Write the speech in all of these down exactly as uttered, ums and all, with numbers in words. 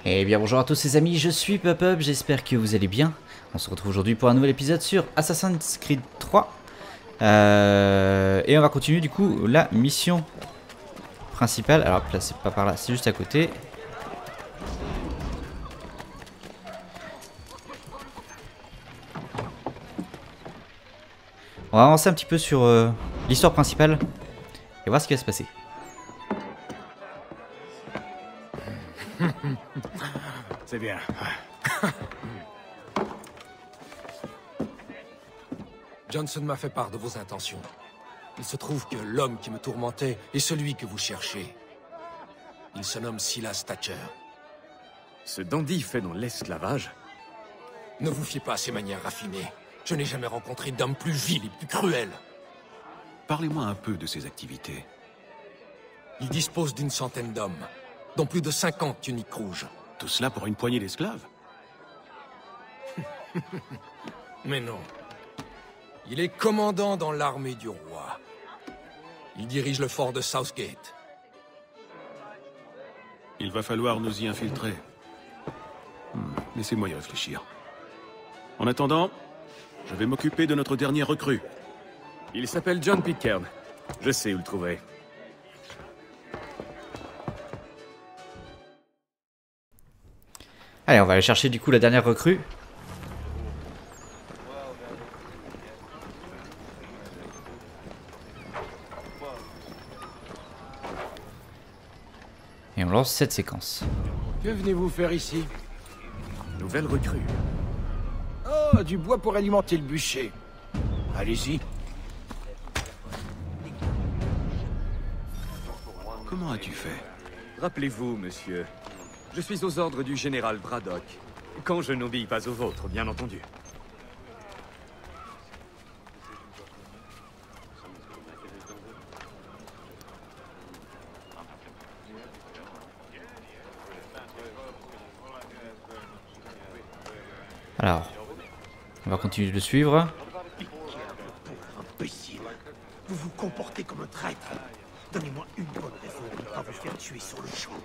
Eh bien bonjour à tous les amis, je suis PupUp, j'espère que vous allez bien. On se retrouve aujourd'hui pour un nouvel épisode sur Assassin's Creed trois. Euh, et on va continuer du coup la mission principale. Alors là c'est pas par là, c'est juste à côté. On va avancer un petit peu sur euh, l'histoire principale et voir ce qui va se passer. C'est bien. Johnson m'a fait part de vos intentions. Il se trouve que l'homme qui me tourmentait est celui que vous cherchez. Il se nomme Silas Thatcher. Ce dandy fait dans l'esclavage? Ne vous fiez pas à ses manières raffinées. Je n'ai jamais rencontré d'homme plus vil et plus cruel. Parlez-moi un peu de ses activités. Il dispose d'une centaine d'hommes, dont plus de cinquante tuniques rouges. Tout cela pour une poignée d'esclaves? Mais non. Il est commandant dans l'armée du roi. Il dirige le fort de Southgate. Il va falloir nous y infiltrer. Hmm, laissez-moi y réfléchir. En attendant, je vais m'occuper de notre dernier recrue. Il s'appelle John Pitcairn. Je sais où le trouver. Allez, on va aller chercher du coup la dernière recrue. Et on lance cette séquence. Que venez-vous faire ici? Nouvelle recrue. Oh, du bois pour alimenter le bûcher. Allez-y. Comment as-tu fait? Rappelez-vous, monsieur. Je suis aux ordres du général Braddock. Quand je n'obéis pas aux vôtres, bien entendu. Alors, on va continuer de le suivre. Imbécile, vous vous comportez comme un traître. Donnez-moi une bonne raison de ne pas vous faire tuer sur le champ.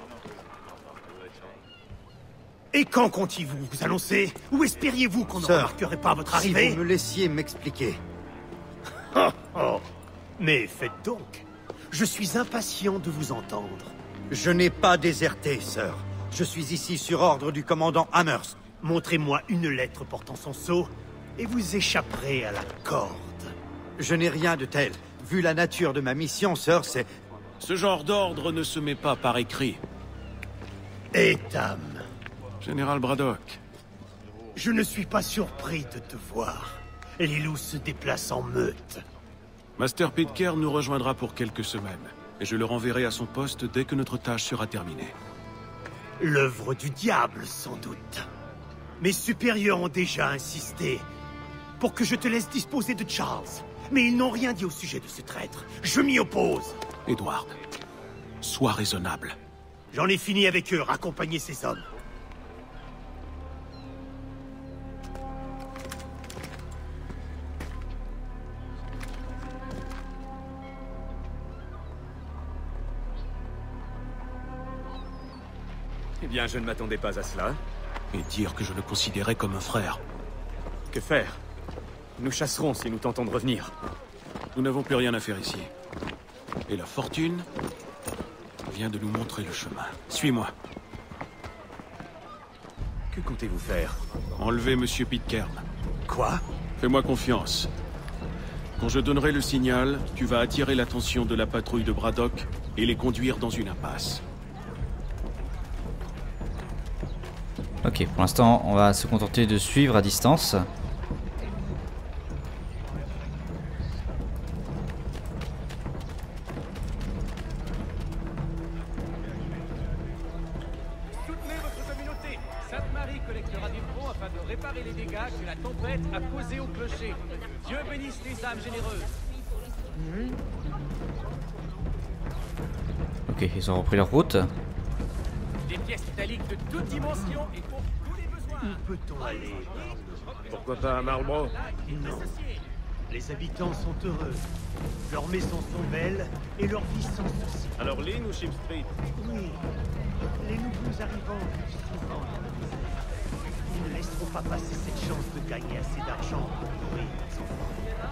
Et quand comptiez-vous vous annoncer? Ou espériez-vous qu'on ne remarquerait pas votre arrivée? Si vous me laissiez m'expliquer. Oh, oh. Mais faites donc. Je suis impatient de vous entendre. Je n'ai pas déserté, sœur. Je suis ici sur ordre du commandant Amherst. Montrez-moi une lettre portant son sceau, et vous échapperez à la corde. Je n'ai rien de tel. Vu la nature de ma mission, sœur, c'est... Ce genre d'ordre ne se met pas par écrit. Etam, Général Braddock. je ne suis pas surpris de te voir. Les loups se déplacent en meute. Master Pitcairn nous rejoindra pour quelques semaines, et je le renverrai à son poste dès que notre tâche sera terminée. L'œuvre du diable, sans doute. Mes supérieurs ont déjà insisté pour que je te laisse disposer de Charles. Mais ils n'ont rien dit au sujet de ce traître. Je m'y oppose. Edward, sois raisonnable. J'en ai fini avec eux, raccompagner ces hommes. Eh bien, je ne m'attendais pas à cela. Et dire que je le considérais comme un frère. Que faire? Nous chasserons si nous tentons de revenir. Nous n'avons plus rien à faire ici. Et la fortune vient de nous montrer le chemin. Suis-moi. Que comptez-vous faire? Enlever Monsieur Pitcairn. Quoi? Fais-moi confiance. Quand je donnerai le signal, tu vas attirer l'attention de la patrouille de Braddock et les conduire dans une impasse. Ok, pour l'instant, on va se contenter de suivre à distance. Soutenez votre communauté. Sainte-Marie collectera des fonds afin de réparer les dégâts que la tempête a causés au clocher. Dieu bénisse les âmes généreuses. Ok, ils ont repris leur route. Des pièces métalliques de toutes dimensions et pour tous les besoins. Où peut-on aller? Pourquoi pas à Marlborough? Non. Les habitants sont heureux. Leurs maisons sont belles et leur vie sans souci. Alors Lynn ou Ship Street? Oui, les nouveaux arrivants vivent souvent dans la misère. Ils ne laisseront pas passer cette chance de gagner assez d'argent pour nourrir leurs enfants.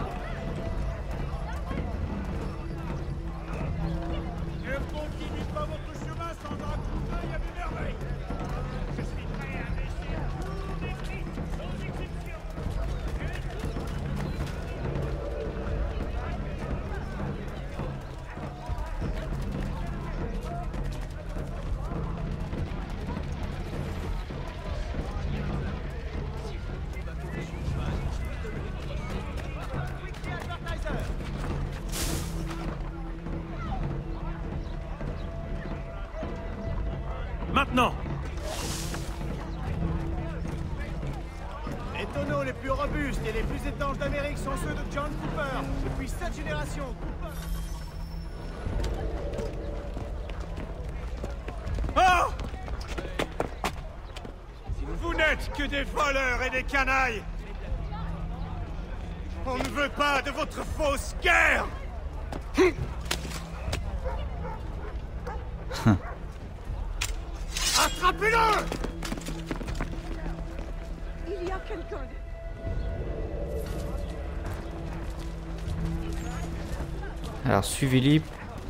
Ne continuez pas votre chemin sans un coup d'œil à mes merveilles. Je suis prêt à investir tous les prix, sans exception. Maintenant! Les tonneaux les plus robustes et les plus étanches d'Amérique sont ceux de John Cooper. Depuis sept générations, Cooper... Oh! Vous n'êtes que des voleurs et des canailles! On ne veut pas de votre fausse guerre! Attrapez-le! Il y a quelqu'un. Alors suivez-les.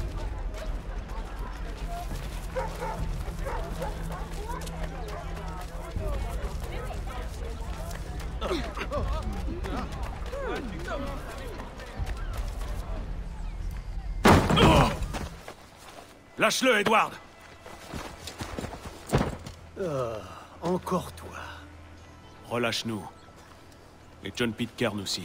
Lâche-le, Edward! Oh, encore toi. Relâche-nous. Et John Pitcairn aussi.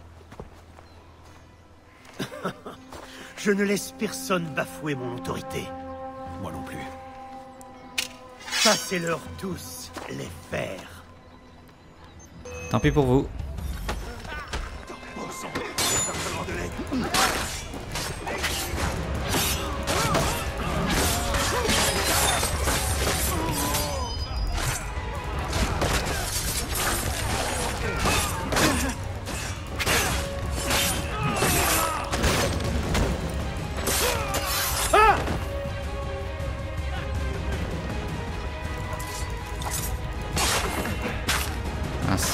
Je ne laisse personne bafouer mon autorité. Moi non plus. Passez-leur tous les fers. Tant pis pour vous. Mince.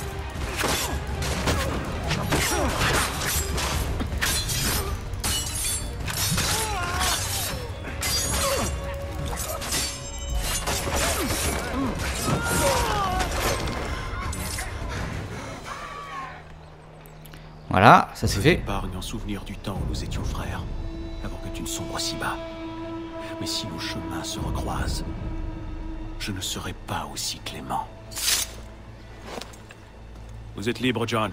Voilà, ça c'est fait. Épargne en souvenir du temps où nous étions frères, avant que tu ne sombres si bas. Mais si nos chemins se recroisent, je ne serai pas aussi clément. Vous êtes libre, John.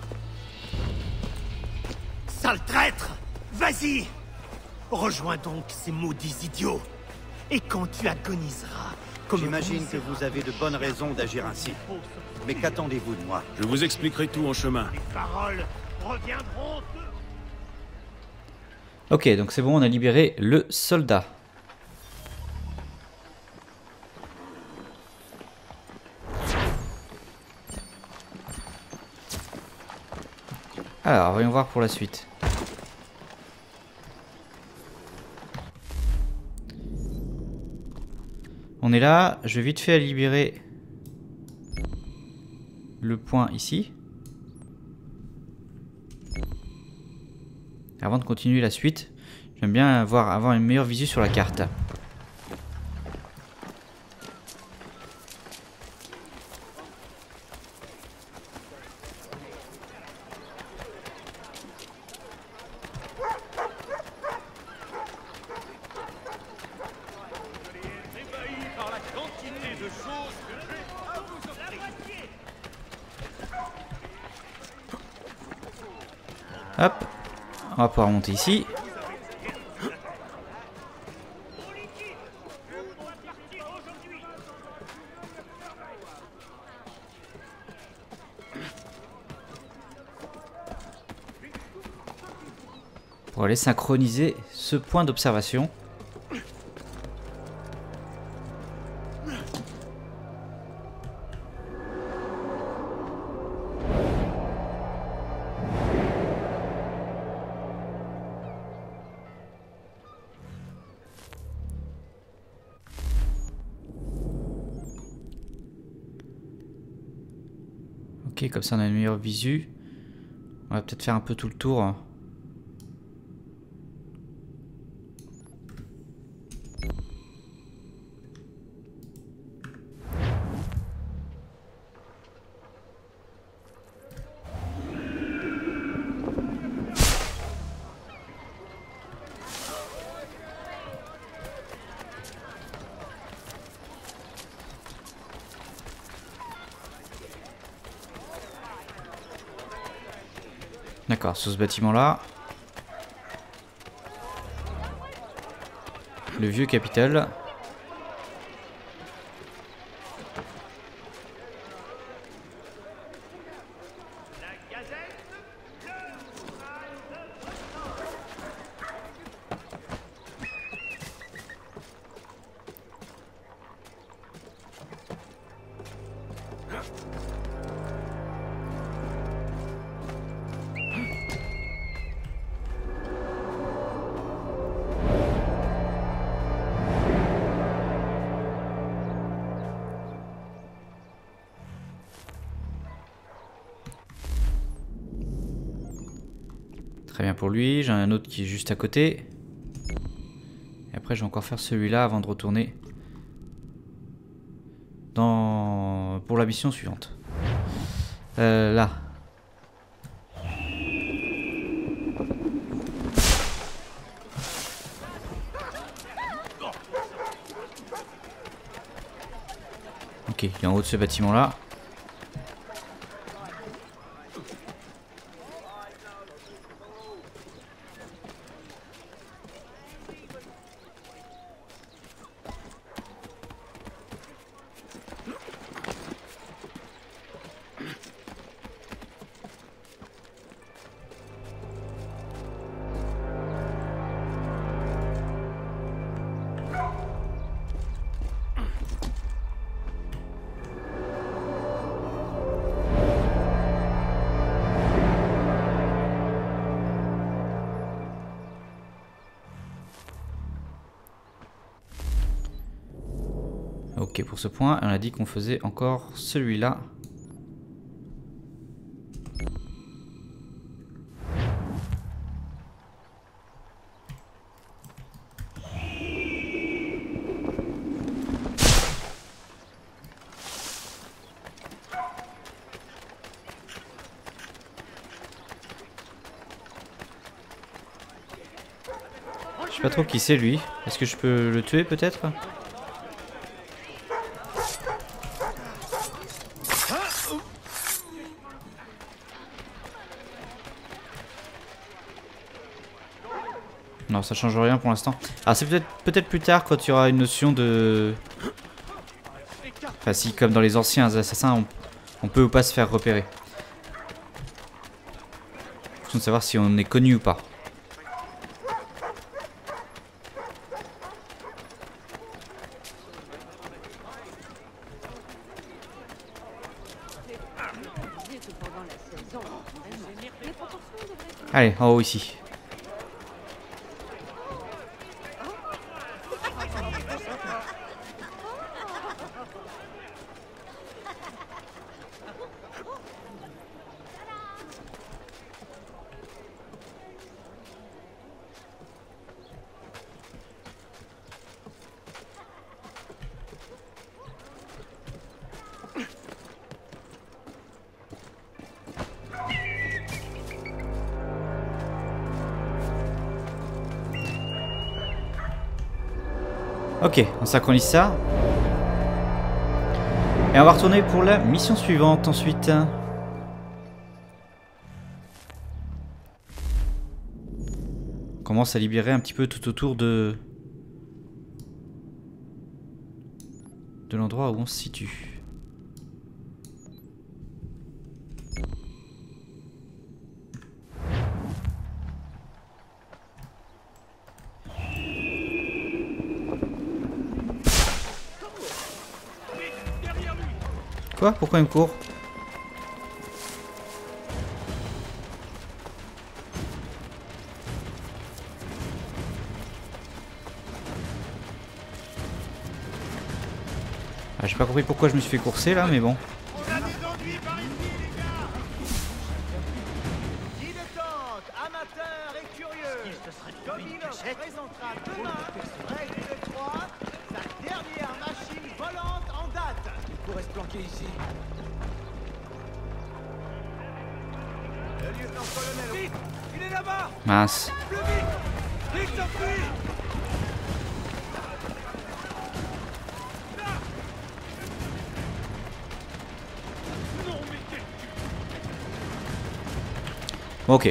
Sale traître! Vas-y! Rejoins donc ces maudits idiots. Et quand tu agoniseras, comme J'imagine vous- que vous avez de bonnes raisons d'agir ainsi. Mais qu'attendez-vous de moi? Je vous expliquerai tout en chemin. Les paroles reviendront de... Ok, donc c'est bon, on a libéré le soldat. Alors, voyons voir pour la suite. On est là, je vais vite fait à libérer le point ici. Avant de continuer la suite, j'aime bien avoir, avoir une meilleure visu sur la carte. ébahi par la quantité de choses que j'ai à vous offrir. Hop, on va pouvoir monter ici. Pour aller synchroniser ce point d'observation. Ok, comme ça on a une meilleure visu. On va peut-être faire un peu tout le tour. D'accord, sur ce bâtiment-là. Le vieux Capitole. Très bien pour lui, j'en ai un autre qui est juste à côté. Et après je vais encore faire celui-là avant de retourner dans... pour la mission suivante. Euh, là. Ok, il est en haut de ce bâtiment-là. Ok, pour ce point, on a dit qu'on faisait encore celui-là. Je sais pas trop qui c'est lui. Est-ce que je peux le tuer peut-être ? Non, ça change rien pour l'instant. Alors c'est peut-être peut-être plus tard quand il y aura une notion de... Enfin si comme dans les anciens assassins on, on peut ou pas se faire repérer. Question de savoir si on est connu ou pas. Allez, en haut ici. Ok, on synchronise ça. Et on va retourner pour la mission suivante ensuite. On commence à libérer un petit peu tout autour de... de l'endroit où on se situe. Quoi? Pourquoi il me court? Ah, j'ai pas compris pourquoi je me suis fait courser là, mais bon. On a des ennuis par ici, les gars! présentera demain, règle de trois, sa dernière machine volante en date. Il pourrait se planquer ici. Le lieutenant-colonel... Vite! Il est là-bas! Mince. Plus vite! Vite, s'enfuit! Ok.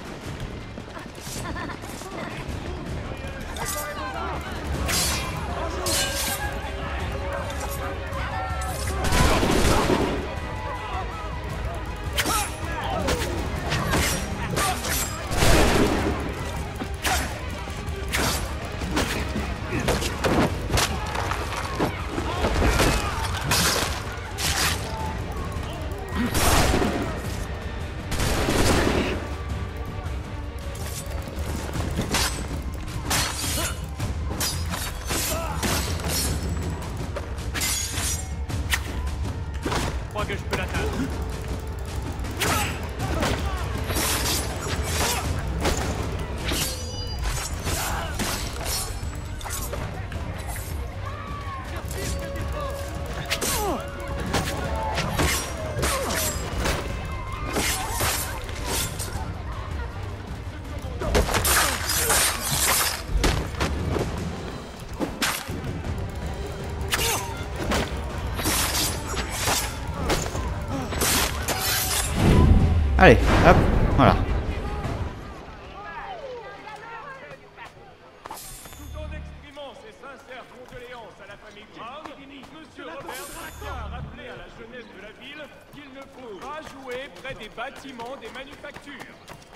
Je crois que je peux l'atteindre. Allez, hop, voilà. Tout en exprimant ses sincères condoléances à la famille Brown, Monsieur Robert tient à rappeler à la jeunesse de la ville qu'il ne faut pas jouer près des bâtiments des manufactures.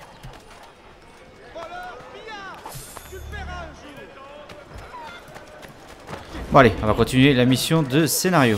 Voleur, pillard, tu le verras un jour. Bon allez, on va continuer la mission de scénario.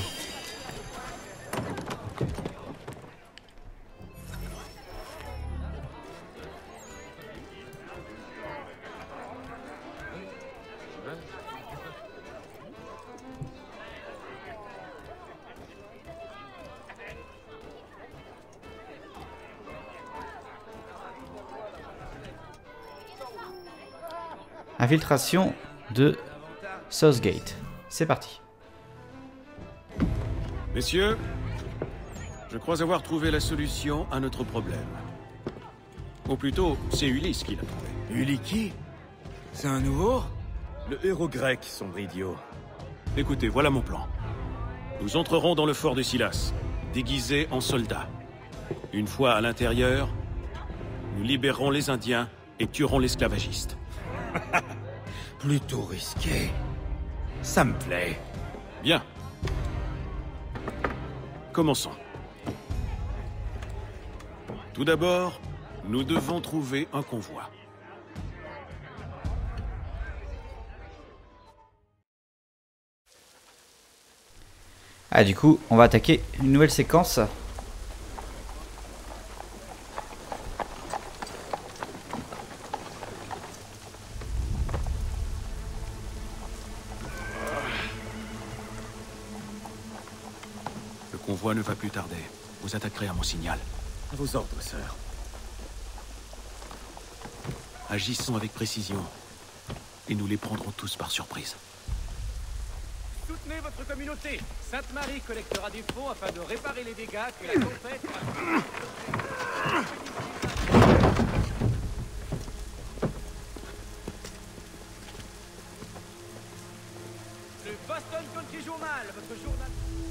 Infiltration de Southgate. C'est parti. Messieurs, je crois avoir trouvé la solution à notre problème. Ou plutôt, c'est Ulysse qui l'a trouvé. Uliki? C'est un nouveau? Le héros grec, sombre idiot. Écoutez, voilà mon plan. Nous entrerons dans le fort de Silas, déguisés en soldats. Une fois à l'intérieur, nous libérerons les Indiens et tuerons l'esclavagiste. Plutôt risqué. Ça me plaît. Bien. Commençons. Tout d'abord, nous devons trouver un convoi. Ah, du coup, on va attaquer une nouvelle séquence. Le convoi ne va plus tarder. Vous attaquerez à mon signal. À vos ordres, sœur. Agissons avec précision. Et nous les prendrons tous par surprise. Soutenez votre communauté. Sainte-Marie collectera des fonds afin de réparer les dégâts que la tempête a... Le Boston Country Journal, votre journal...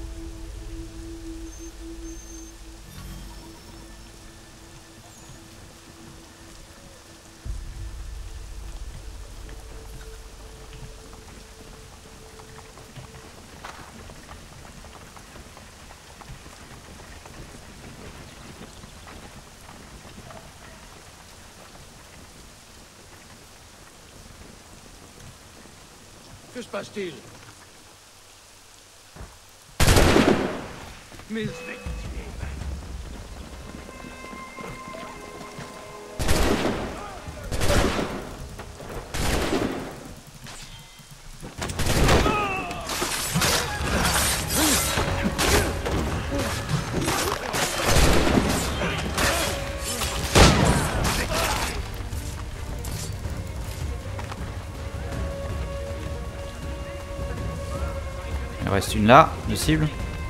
Que se passe-t-il? Mais... Il reste une là, de cible.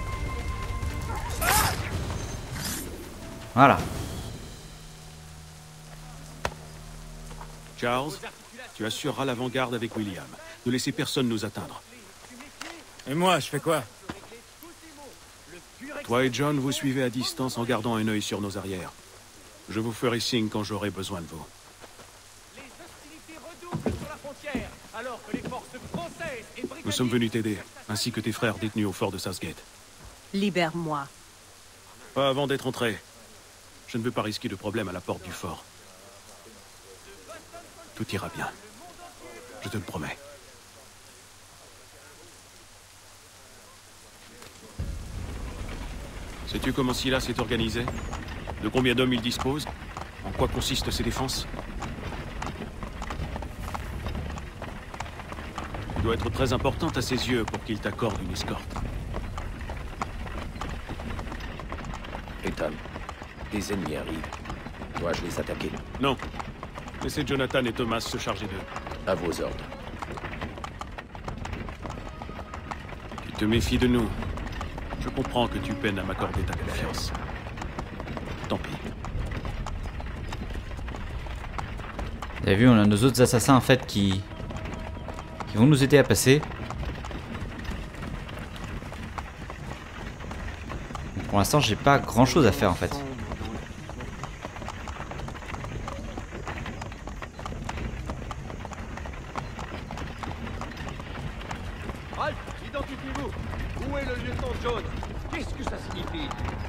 Voilà. Charles, tu assureras l'avant-garde avec William. Ne laissez personne nous atteindre. Et moi, je fais quoi? Toi et John, vous suivez à distance en gardant un œil sur nos arrières. Je vous ferai signe quand j'aurai besoin de vous. Les hostilités redoublent sur la frontière, alors que les forces françaises et britanniques... Nous sommes venus t'aider, ainsi que tes frères détenus au fort de Southgate. Libère-moi. Pas avant d'être entré. Je ne veux pas risquer de problème à la porte du fort. Tout ira bien. Je te le promets. Sais-tu comment Silas est organisé? De combien d'hommes il dispose? En quoi consistent ses défenses? Tu dois être très importante à ses yeux pour qu'il t'accorde une escorte. Ethan, des ennemis arrivent. Dois-je les attaquer? Non. Laissez Jonathan et Thomas se charger d'eux. À vos ordres. Tu te méfies de nous. Je comprends que tu peines à m'accorder ta confiance. Tant pis. Vous avez vu, on a nos autres assassins en fait qui, qui vont nous aider à passer. Pour l'instant, j'ai pas grand chose à faire en fait. Halt, identifiez-vous. Où est le lieutenant John? Qu'est-ce que ça signifie?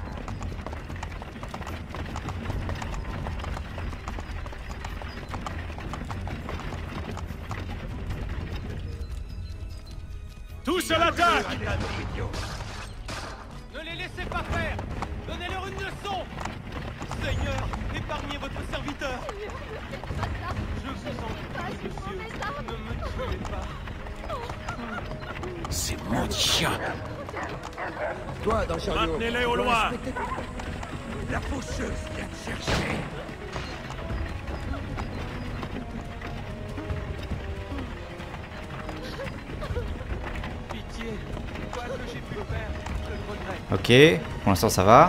Tous à l'attaque! Ne les laissez pas faire! Donnez-leur une leçon! Seigneur, épargnez votre serviteur! Je vous en prie, monsieur, ne me tuez pas. Ces maudits chiens! Toi, dans le chariot. Maintenez-les au loin! La faucheuse vient te chercher. Pitié, quoi que j'ai pu faire, je le regrette. Ok, pour l'instant ça va.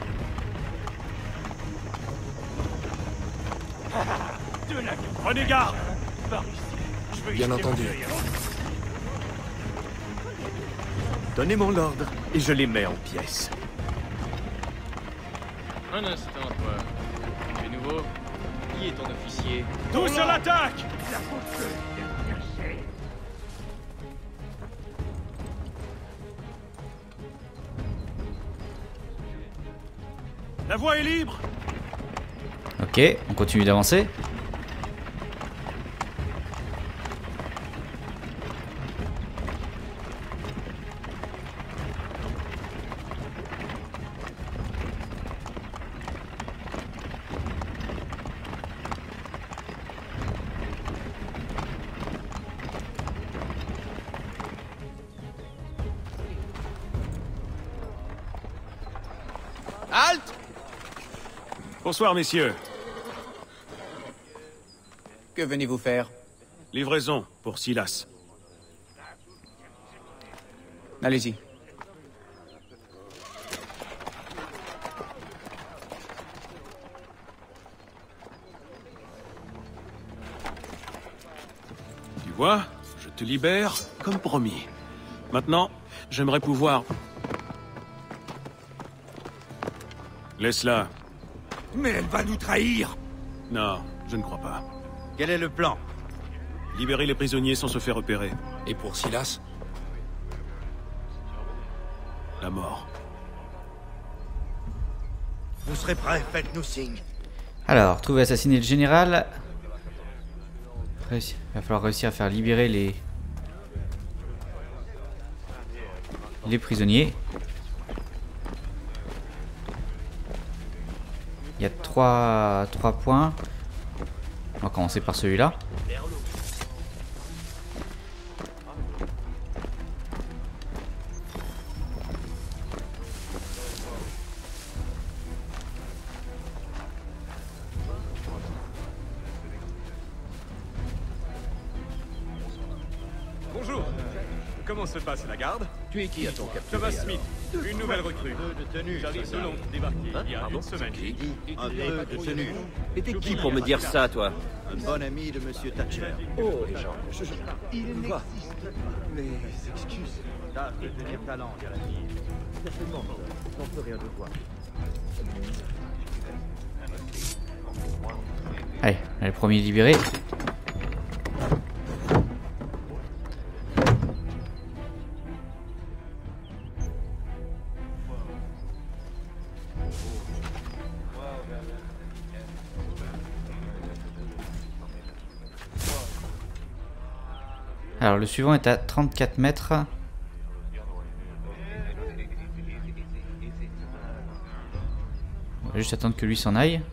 Prenez garde! Bien entendu. Donnez mon ordre et je les mets en pièces. Un instant, toi. Tu es nouveau? Qui est ton officier? Tous à l'attaque! La faucheuse vient te chercher. La voie est libre! Ok, on continue d'avancer. Halte! Bonsoir, messieurs. Que venez-vous faire? Livraison pour Silas. Allez-y. Tu vois, je te libère comme promis. Maintenant, j'aimerais pouvoir... Laisse-la. Mais elle va nous trahir. Non, je ne crois pas. Quel est le plan? Libérer les prisonniers sans se faire repérer. Et pour Silas? La mort. Vous serez prêts, faites-nous signe. Alors, trouver assassiner le général. Réussi- Il va falloir réussir à faire libérer les les prisonniers. Il y a trois, trois points. On va commencer par celui-là. Bonjour. Comment se passe la garde? Tu es qui à ton capturé Thomas alors? Smith, une nouvelle recrue. Un peu de tenue, J'arrive de soldat. Londres, débarqué Hein, il y a pardon? une semaine. J'ai dit un peu de tenue. Et t'es qui pour me dire ça, toi? Un bon ami de Monsieur Thatcher. Oh, les gens, je... je... Quoi? Mes excuses. Tâche de tenir ta langue à la fille. Certainement, j'en ferai un devoir. Allez, on est le premier libéré. Alors le suivant est à trente-quatre mètres. On va juste attendre que lui s'en aille.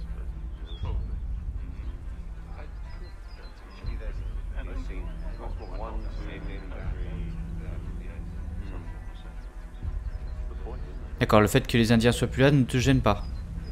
D'accord, le fait que les Indiens soient plus là ne te gêne pas.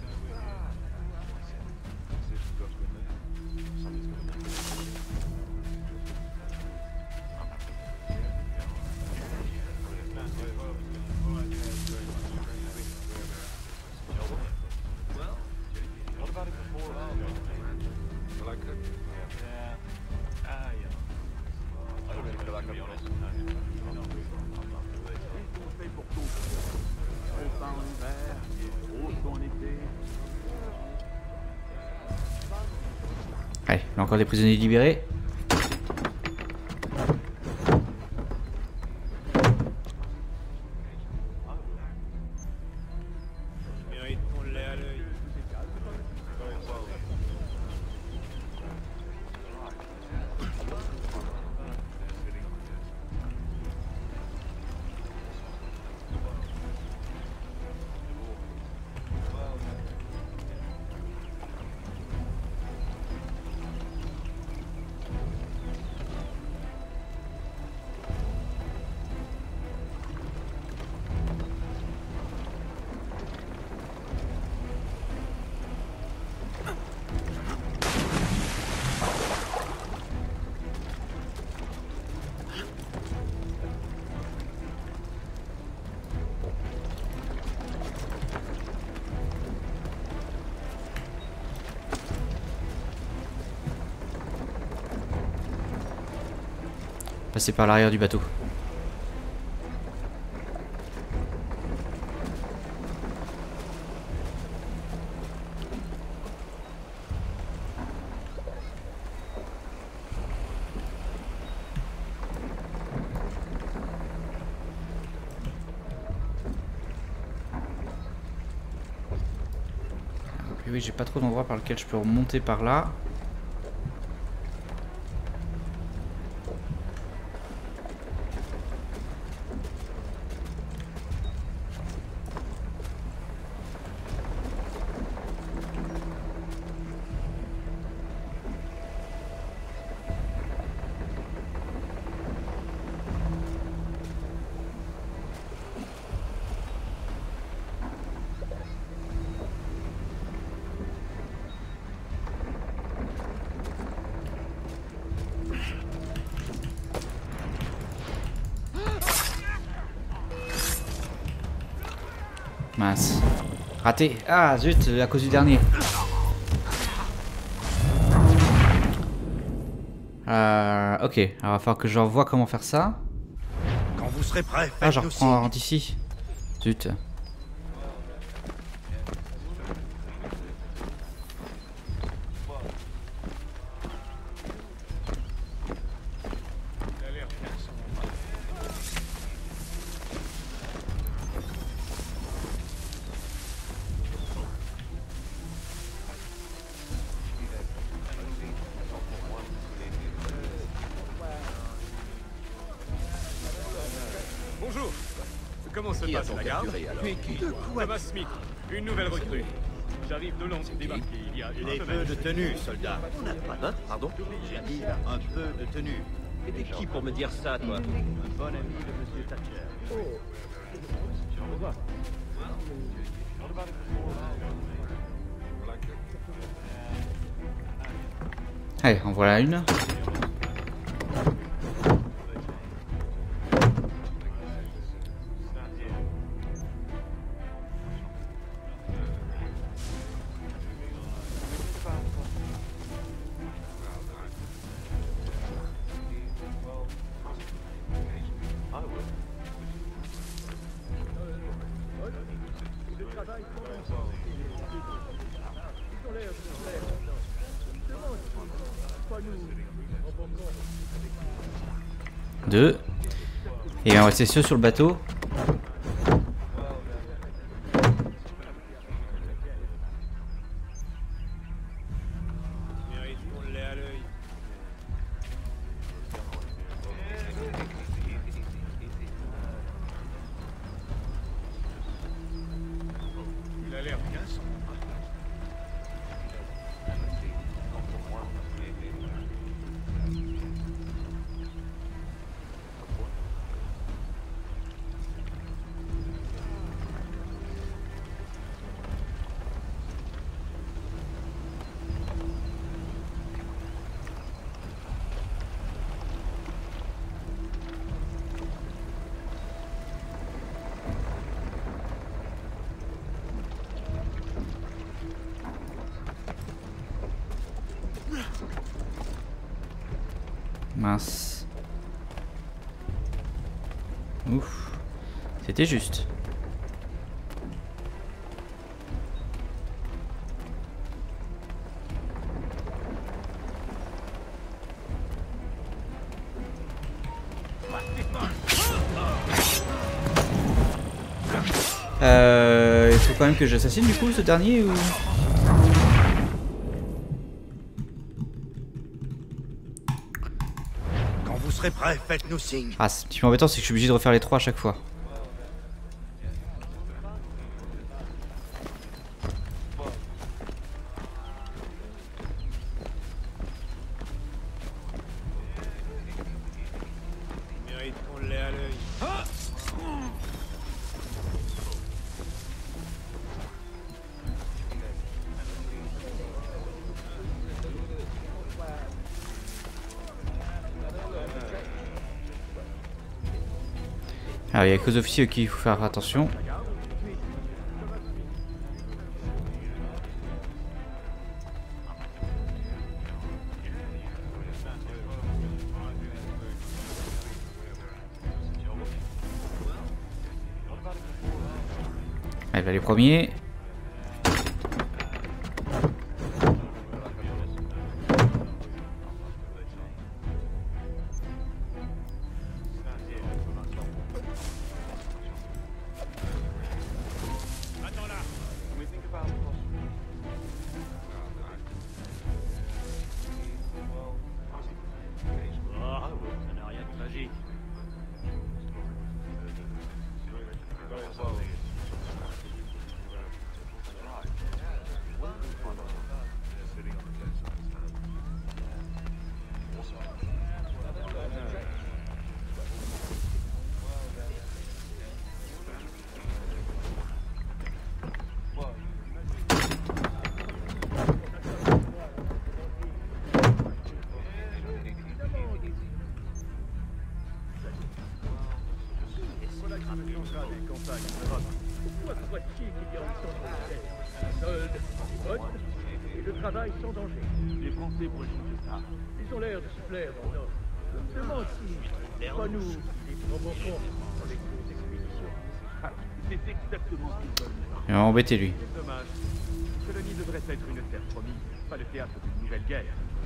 Allez, il y a encore des prisonniers libérés. Passer par l'arrière du bateau. Et oui, j'ai pas trop d'endroits par lequel je peux remonter par là. Mince. Raté. Ah zut, à cause du dernier. Euh, ok, alors il va falloir que je revoie comment faire ça. Quand vous serez prêt, Ah, je faites-nous reprends signe. rentre ici. Zut. Bonjour. Comment se Qui a passe ton la garde? capturé alors? Tu es qui? Thomas Smith, une nouvelle recrue. J'arrive de Londres, débarqué il y a une Des peu semaine. de tenue, soldat. Hein? Pardon? J'ai dit un peu de tenue. Et t'es qui pour me dire ça, toi? Un bon ami de Monsieur Thatcher. Allez, en voilà une. Deux. Et on va rester ceux sur le bateau. Il a l'air bien sombre. Mince. Ouf. C'était juste. Euh, il faut quand même que j'assassine du coup ce dernier ou... Quand vous serez prêts, faites-nous signe. Ah, ce petit peu embêtant, c'est que je suis obligé de refaire les trois à chaque fois. Mérite qu'on l'ait à l'œil. Alors il y a que aux officiers auxquels il faut faire attention. Elle va les premiers. Pourquoi croit-il qu'il y a autant de soldes, bottes et le travail sans danger? Les Français pour de ça. Ils ont l'air de se plaire dans le Nord. Je me demande si pas nous qui les provoquons dans les grosses expéditions. Ah, c'est exactement ce qu'ils veulent. Il va m'embêter lui. C'est dommage. Cette colonie devrait être une terre promise, pas le théâtre d'une nouvelle guerre.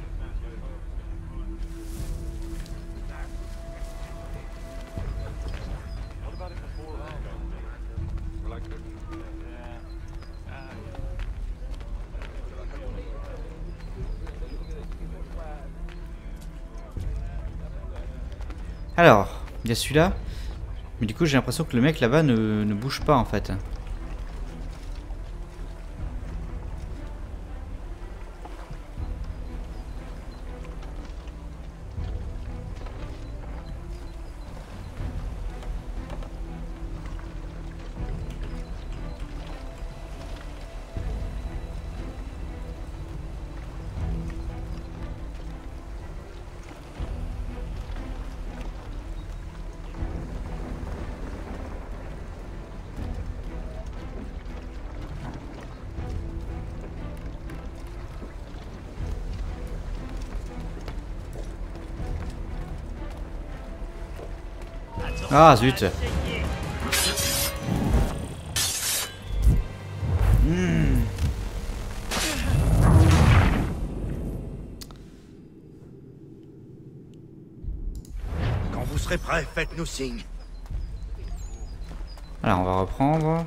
Alors, il y a celui-là. Mais du coup, j'ai l'impression que le mec là-bas ne, ne bouge pas en fait. Ah zut. serez prêt, faites-nous signe. Alors on va reprendre.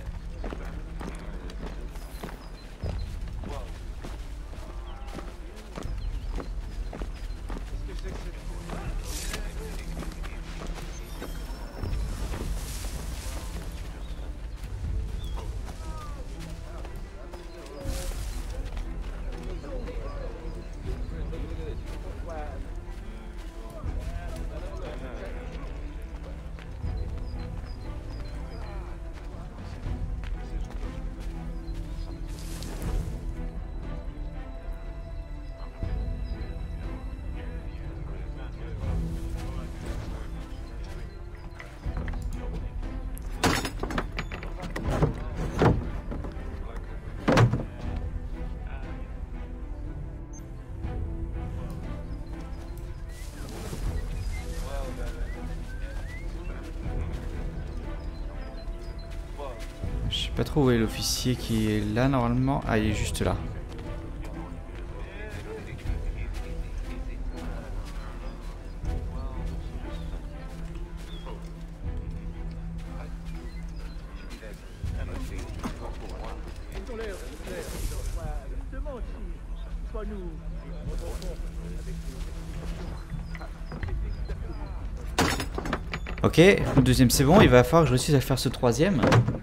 Je sais pas trop où est l'officier qui est là normalement. Ah, il est juste là. Ils ont l'air de se plaire. Je me demande si, pas nous, Ok, le deuxième c'est bon, il va falloir que je réussisse à faire ce troisième.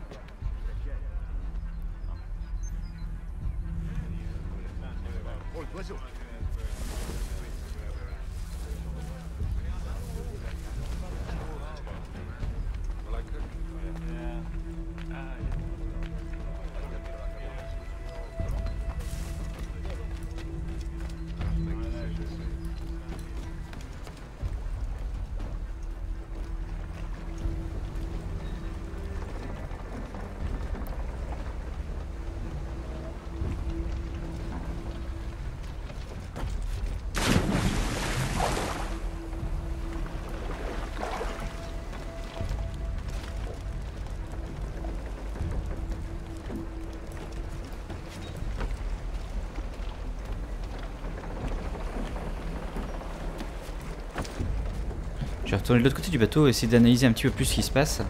Je vais retourner de l'autre côté du bateau et essayer d'analyser un petit peu plus ce qui se passe.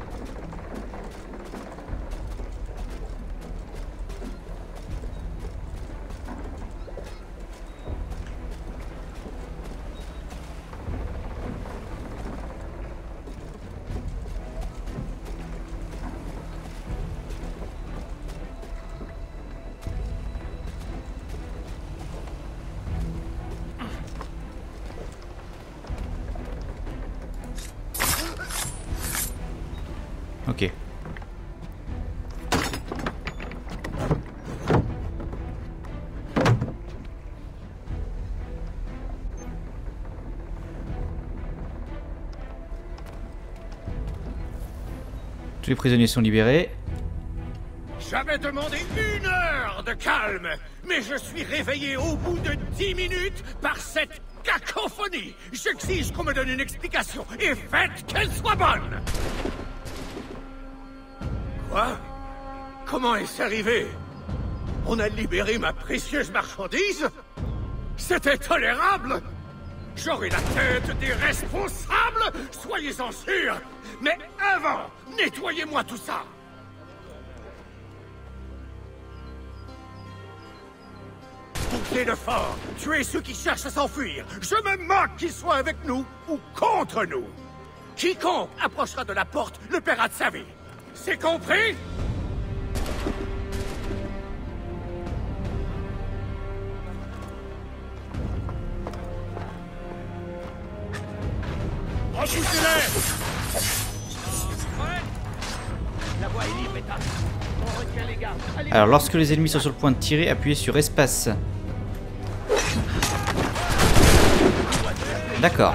Ok. Tous les prisonniers sont libérés. J'avais demandé une heure de calme, mais je suis réveillé au bout de dix minutes par cette cacophonie. J'exige qu'on me donne une explication et faites qu'elle soit bonne. Quoi? Comment est-ce arrivé? On a libéré ma précieuse marchandise? C'était tolérable? J'aurai la tête des responsables, soyez-en sûrs. Mais avant, nettoyez-moi tout ça. Poussez le fort, tuez ceux qui cherchent à s'enfuir. Je me moque qu'ils soient avec nous ou contre nous. Quiconque approchera de la porte le paiera de sa vie. C'est compris? Repoussez-les! La voie est libre, Ethan. On retient les gardes. Allez. Alors lorsque les ennemis sont sur le point de tirer, appuyez sur espace. D'accord.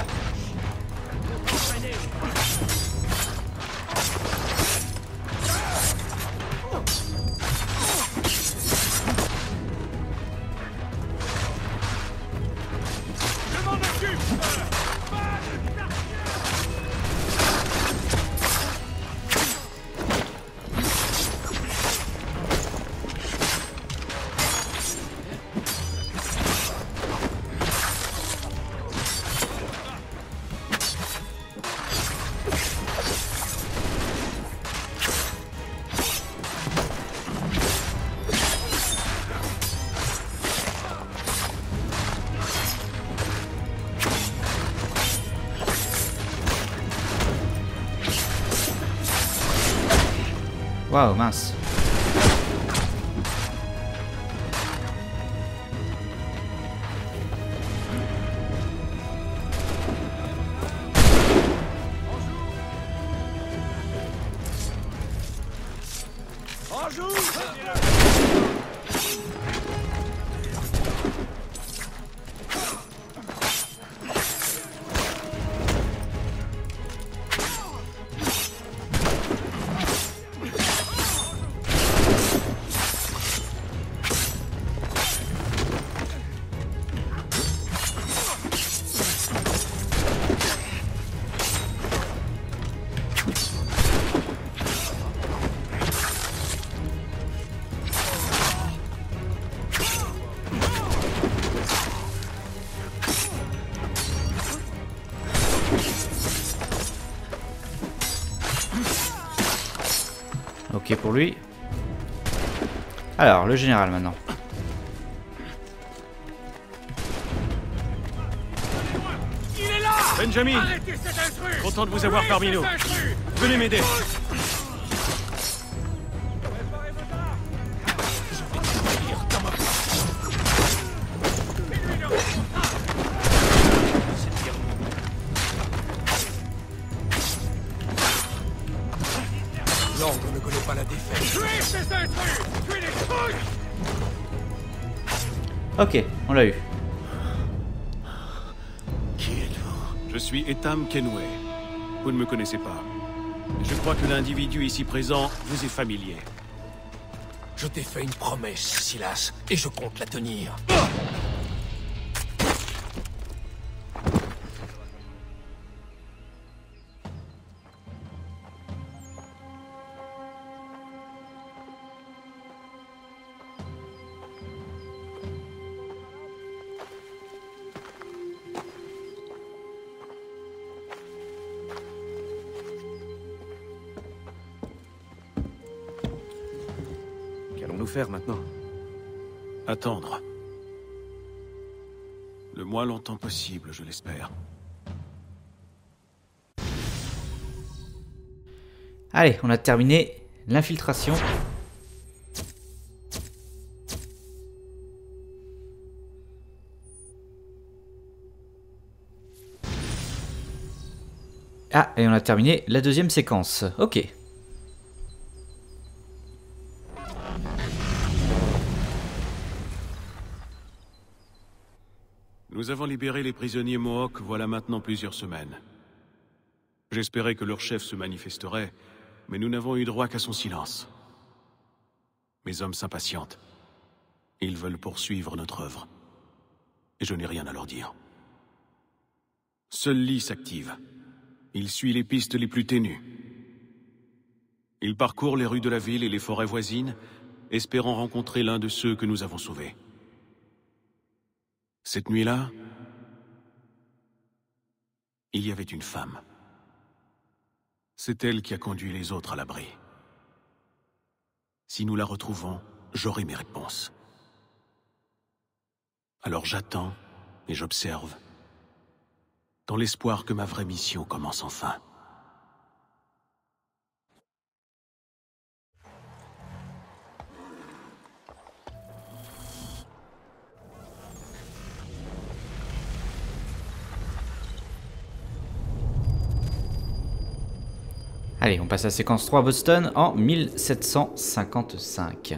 Waouh, mince. Ok pour lui. Alors, le général maintenant. Il est là! Benjamin! Content de vous avoir parmi nous. Venez m'aider. L'ordre ne connaît pas la défaite. Tuez ces intrus! Tuez les trucs! Ok, on l'a eu. Qui êtes-vous? Je suis Etam Kenway. Vous ne me connaissez pas. Je crois que l'individu ici présent vous est familier. Je t'ai fait une promesse, Silas, et je compte la tenir. Qu'allons-nous faire maintenant? Attendre. Le moins longtemps possible, je l'espère. Allez, on a terminé l'infiltration. Ah, et on a terminé la deuxième séquence. Ok. Nous avons libéré les prisonniers Mohawks voilà maintenant plusieurs semaines. J'espérais que leur chef se manifesterait, mais nous n'avons eu droit qu'à son silence. Mes hommes s'impatientent. Ils veulent poursuivre notre œuvre. Et je n'ai rien à leur dire. Seul Lee s'active. Il suit les pistes les plus ténues. Il parcourt les rues de la ville et les forêts voisines, espérant rencontrer l'un de ceux que nous avons sauvés. Cette nuit-là, il y avait une femme. C'est elle qui a conduit les autres à l'abri. Si nous la retrouvons, j'aurai mes réponses. Alors j'attends et j'observe, dans l'espoir que ma vraie mission commence enfin. Allez, on passe à la séquence trois Boston en mille sept cent cinquante-cinq.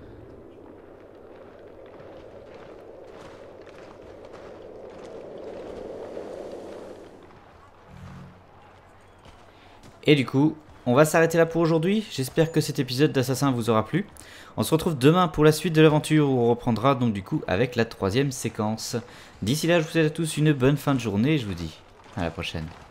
Et du coup, on va s'arrêter là pour aujourd'hui. J'espère que cet épisode d'Assassin vous aura plu. On se retrouve demain pour la suite de l'aventure où on reprendra donc du coup avec la troisième séquence. D'ici là, je vous souhaite à tous une bonne fin de journée et je vous dis à la prochaine.